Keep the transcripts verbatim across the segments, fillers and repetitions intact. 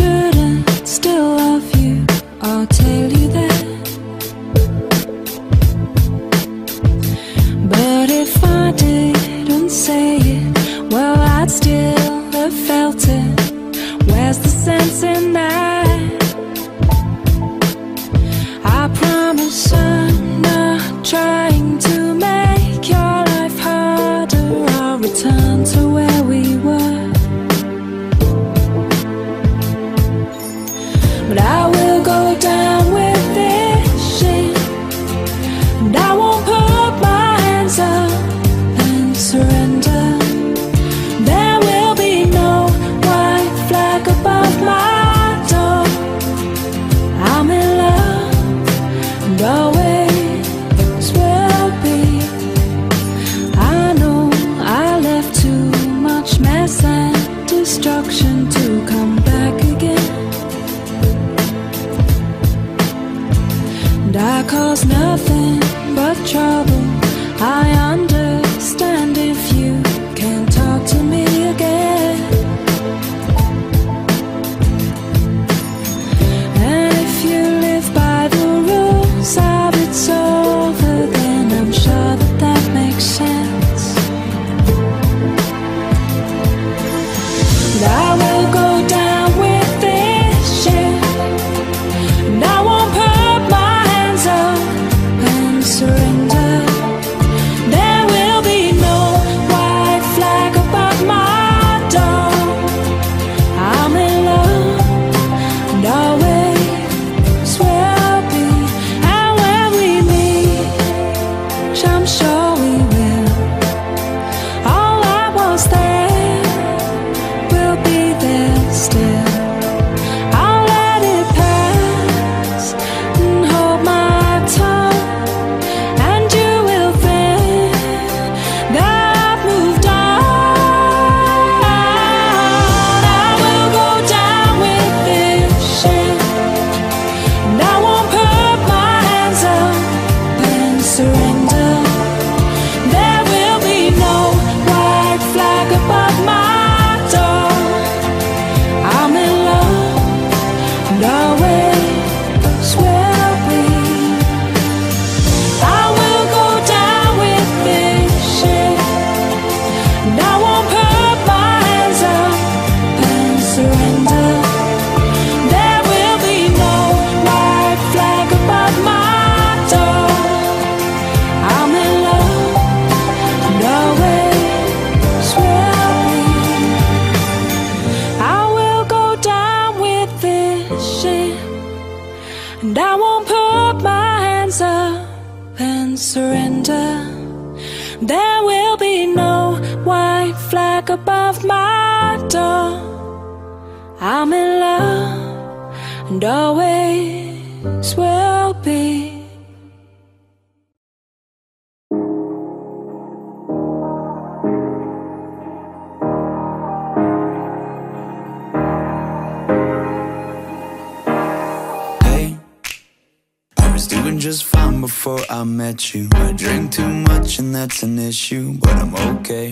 shouldn't still love you, I'll tell you that. But if I didn't say it, well, I'd still have felt it. Where's the sense in that? I promise I'm not trying to make your life harder. I'll return to where we were. But I will go down with this shit, and I won't put my hands up and surrender. There will be no white flag above my door. I'm in love, and always will be. I know I left too much mess and destruction to come back again. And I cause nothing but trouble. I understand if you can't talk to me again. And if you live by the rules of it's over, then I'm sure that that makes sense. But I will go down with this shit, and I won't put my hands up and surrender. There will be no white flag above my door. I'm in love, and always will be. And when we meet, which I'm sure we will, all I was there will be there still. I'll let it pass and hold my tongue, and you will think that I've moved on. I will go down with this shit, and I won't put my hands up and surrender. There will be no white flag above my door. I'm in love, and always will be. I will go down with this shit, and I won't put my hands up and surrender. There will be no white flag above my door. I'm in love, and always will be. I will go down with this shit, and I won't put my hands up and surrender. There will be no white flag above my door. I'm in love, and always will be. Hey, I was doing just fine before I met you. I drink too much and that's an issue, but I'm okay.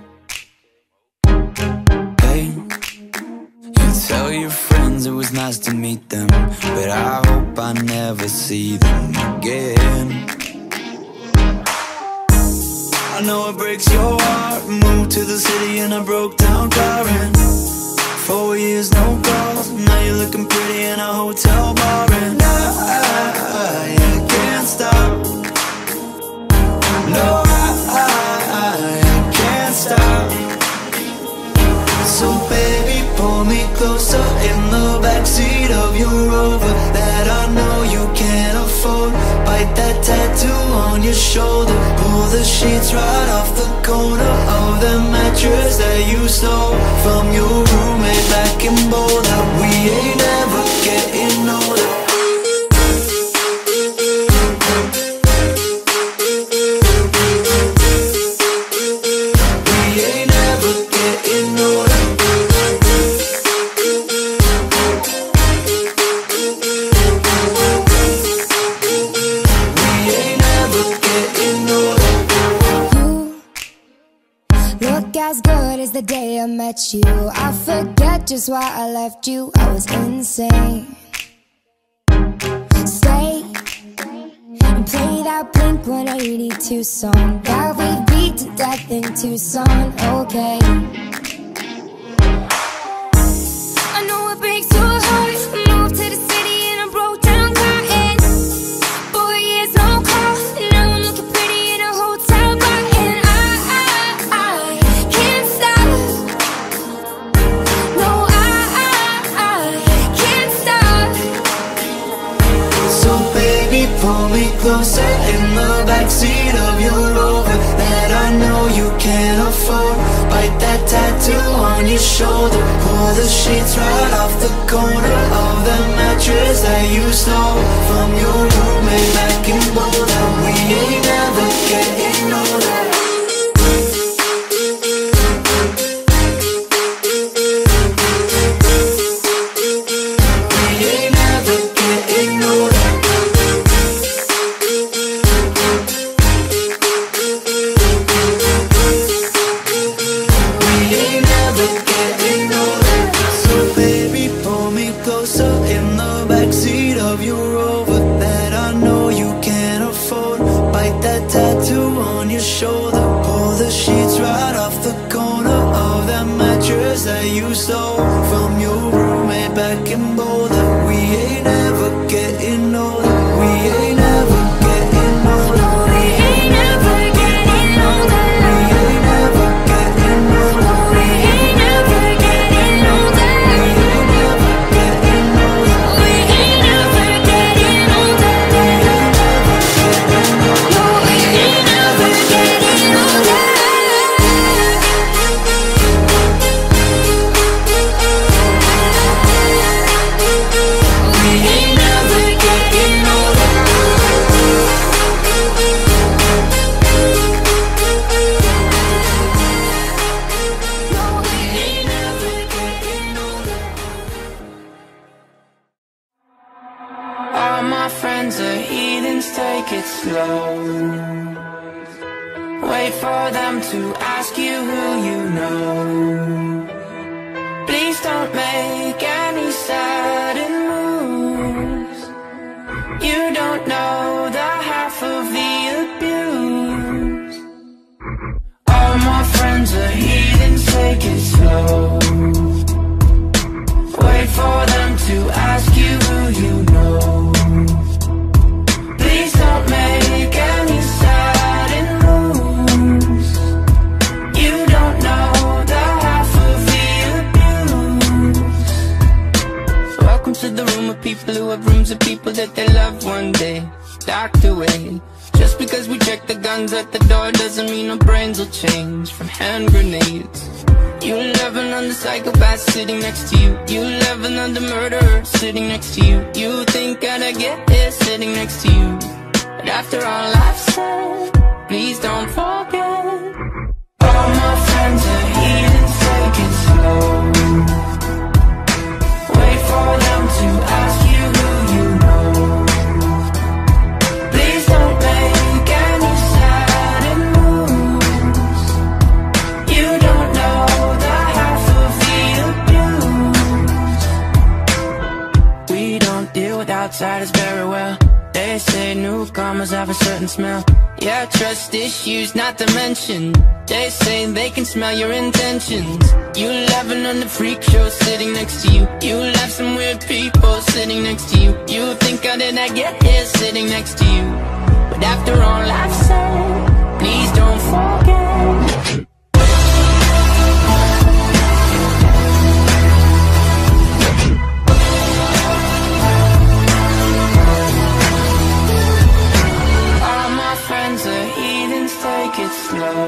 Hey, you tell your friends it was nice to meet them, but I hope I never see them again. I know it breaks your heart. Moved to the city in a broke down car, and four years no calls. Now you're looking pretty in a hotel bar, and I, I, I can't stop. No, I, I, I can't stop. So baby, pull me closer in the backseat of your Rover that I know you can't afford. Bite that tattoo on your shoulder. Pull the sheets right off the corner of the mattress that you stole from your roommate back in Boulder. We ain't ever getting older. We ain't ever getting older. We ain't ever getting older. You look look as good as the day I met you. I forget just why I left you. I was insane. Stay and play that Blink one eighty-two song that we beat to death in Tucson. Okay, I know it breaks your heart. Moved to the city and I broke down crying. Four years no call, now I'm looking pretty in a hotel bar. And I, I, I can't stop. No, I, I, I can't stop. So baby, pull me closer in the backseat of your Rover that I know you can't afford. Bite that tattoo on your shoulder. Pull the sheets right off the corner of the mattress that you stole from your roommate back in Boulder. We ain't never getting older. We ain't never getting older. We ain't never getting older. So baby, pull me closer in the backseat of your Rover that I know you can't afford. Bite that tattoo on your shoulder. Pull the sheets right off the corner of that mattress that you stole from your roommate back in Boulder. We ain't ever getting older. We ain't ever getting older. We ain't never getting older. We ain't never getting older. We ain't never getting older. We ain't never getting older. We ain't never getting older. No, we ain't never getting older. We ain't never getting older. No, we ain't never getting older. All my friends are heathens, take it slow. Wait for them to ask you who you know. Please don't make any sudden moves. You don't know the half of the abuse. All my friends are heathens, take it slow. Wait for them to ask you who you know. Please don't make any sudden moves. You don't know the half of the abuse. Welcome to the room of people who have rooms of people that they love one day docked away. Just because we check the guns at the door doesn't mean our brains will change from hand grenades. You love another psychopath sitting next to you. You love another murderer sitting next to you. You think I'd get here sitting next to you. But after all I've said, please don't forget. All my friends are heathens, take it slow. Wait for them to ask you who you know. Please don't make any sudden moves. You don't know the half of the abuse. We don't deal with outsiders very well. They say newcomers have a certain smell. Yeah, trust issues not to mention. They say they can smell your intentions. You laughing on the freak show sitting next to you. You laugh some weird people sitting next to you. You think how did I get here sitting next to you? But after all I've said, please don't forget. All my friends are heathens, take it slow.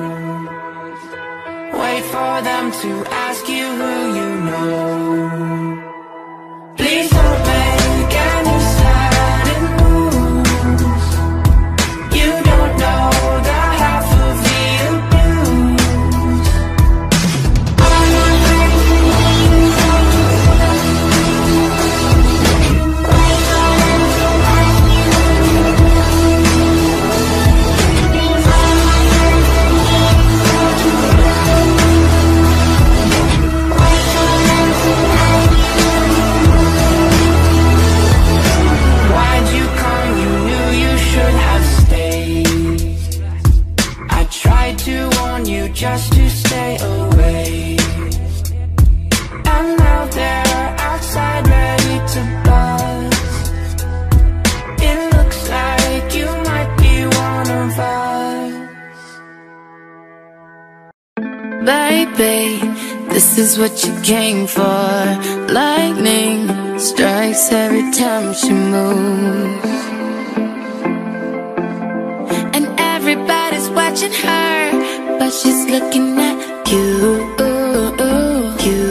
Wait for them to ask you who you know. Please don't make any sudden moves. You don't know the half of the abuse. All my friends are heathens, take it slow. Wait for them to ask you who you know. Please all my friends are heathens, take it slow. just to stay away. And now they're outside ready to buzz. It looks like you might be one of us. Baby, this is what you came for. Lightning strikes every time she moves, and everybody's watching her, but she's looking at you, you, you,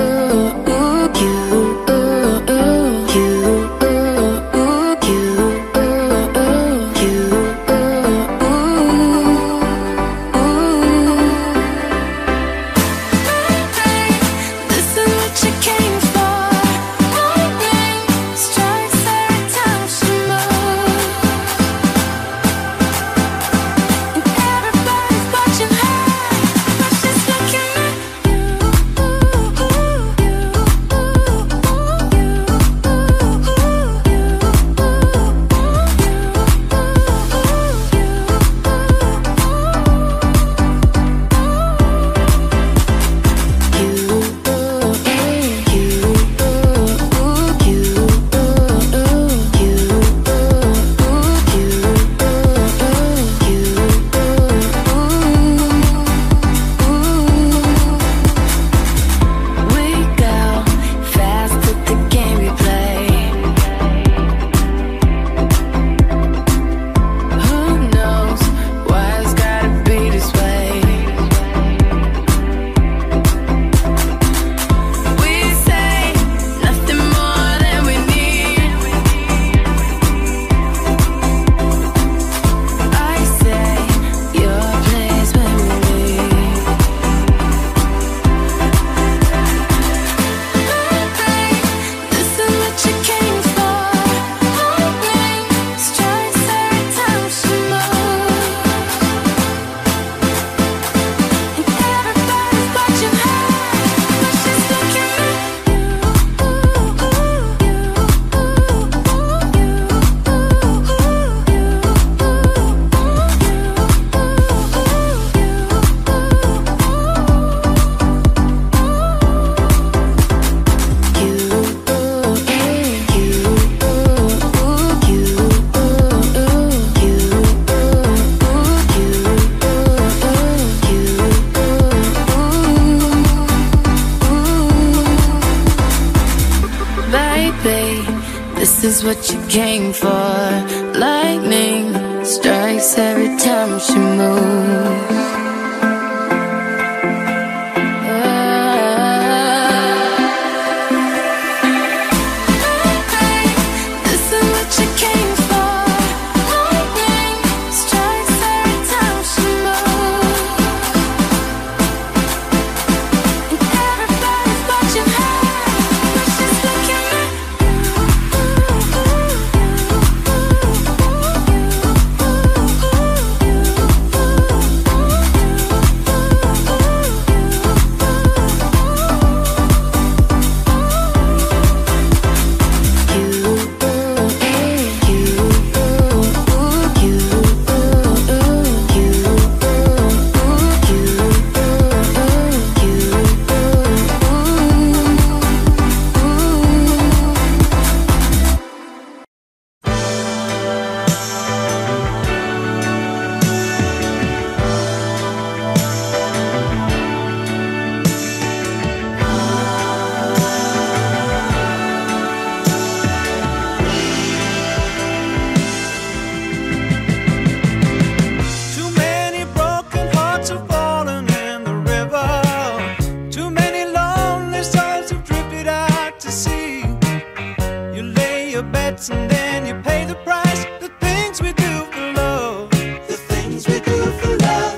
This is what you came for. Lightning strikes every time she moves. And then you pay the price. The things we do for love, the things we do for love.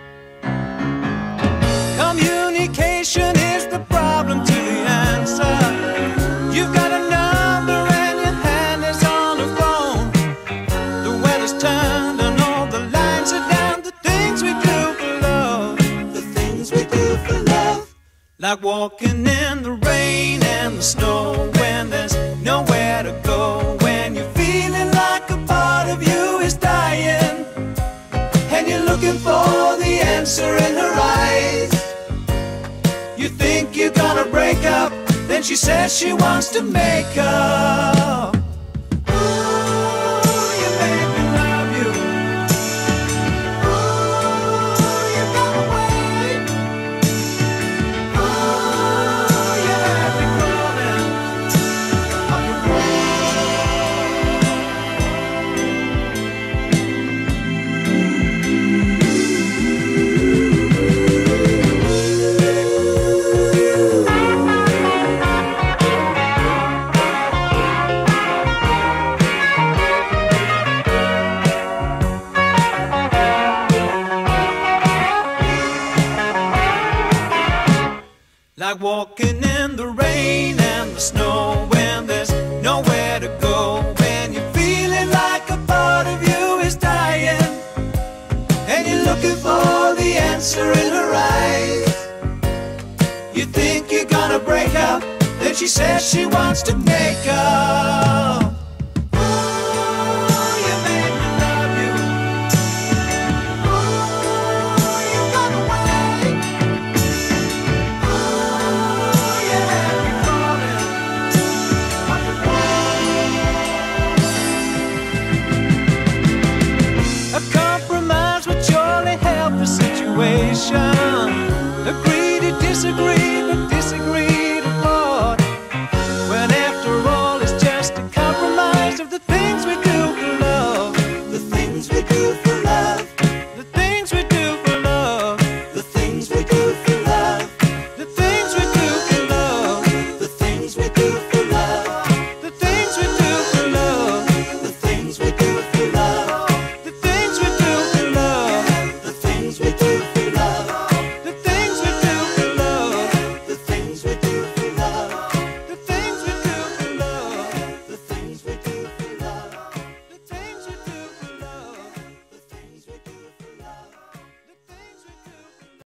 Communication is the problem to the answer. You've got a number and your hand is on the phone. The weather's turned and all the lines are down. The things we do for love, the things we do for love. Like walking in the rain and the snow when there's nowhere to go, when you're feeling like a part of you is dying, and you're looking for the answer in her eyes. You think you're gonna break up, then she says she wants to make up. Ooh, you made me love you. Ooh, you got away. Ooh, you had me crawling on your like walking in the rain and the snow when there's nowhere to go, when you're feeling like a part of you is dying and you're looking for the answer in her eyes. You think you're gonna break up, then she says she wants to make up. Ooh, you made me love you. Ooh, you got away. A compromise would surely help the situation. Agree to disagree